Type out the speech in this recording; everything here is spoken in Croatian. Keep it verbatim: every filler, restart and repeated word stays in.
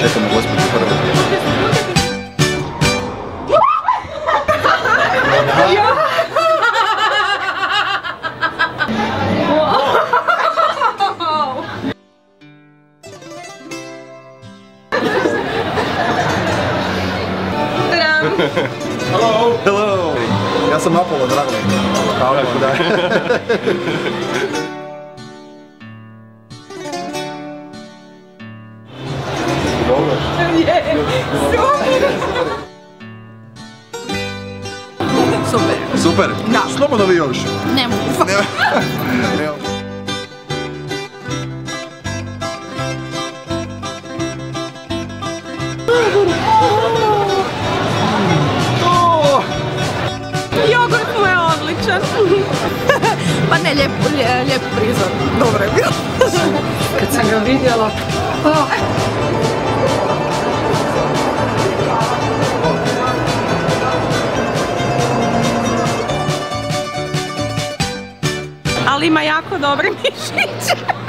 Čekamo gospođu prvo. Hello! Hello! Ja sam Apollo, drago mi. Hvala vam, da. Dobro. Super. Super? Da. Slobodno vi još. Ne mogu. Evo. Jogurt mu je odličan. Pa ne, lijep, lijep prizor. Dobro je bilo. Kad sam ga vidjela. Oh. Ali ima jako dobre mišiće.